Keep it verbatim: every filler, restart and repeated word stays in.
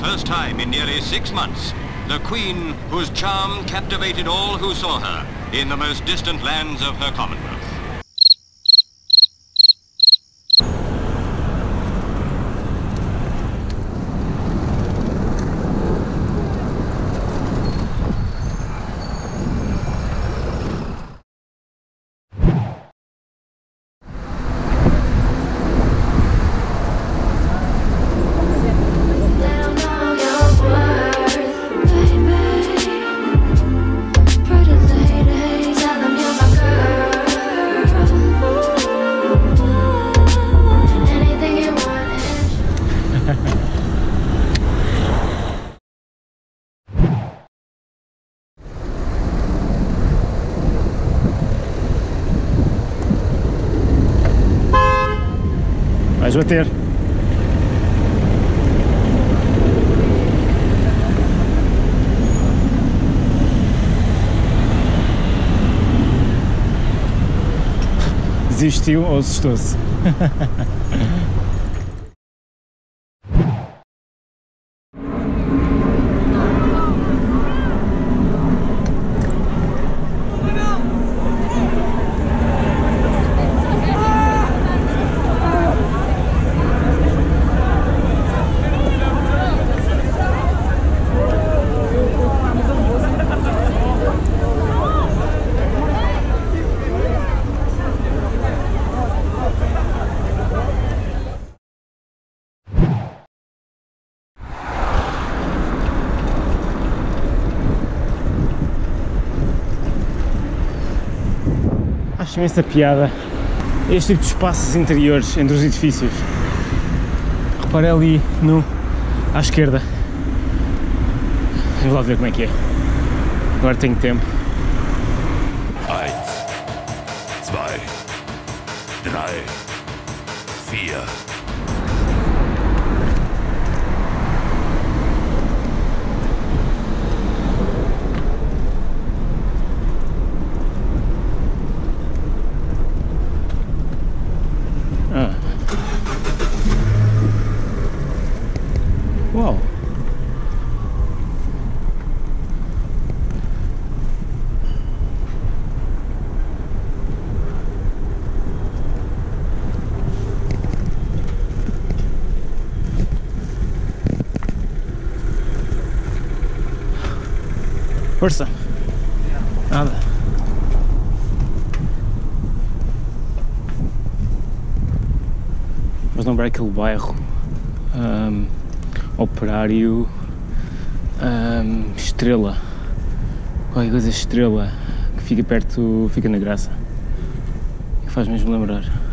first time in nearly six months, the Queen whose charm captivated all who saw her in the most distant lands of her Commonwealth. Vais bater. Desistiu ou assustou-se? Acho imensa piada este tipo de espaços interiores entre os edifícios. Reparei ali no, à esquerda. Vamos lá ver como é que é. Agora tenho tempo. Eins, zwei, drei, vier. Uau! Força! Nada! Mas lembrar aquele bairro um, operário um, Estrela, qualquer coisa Estrela, que fica perto, fica na Graça, que faz mesmo lembrar.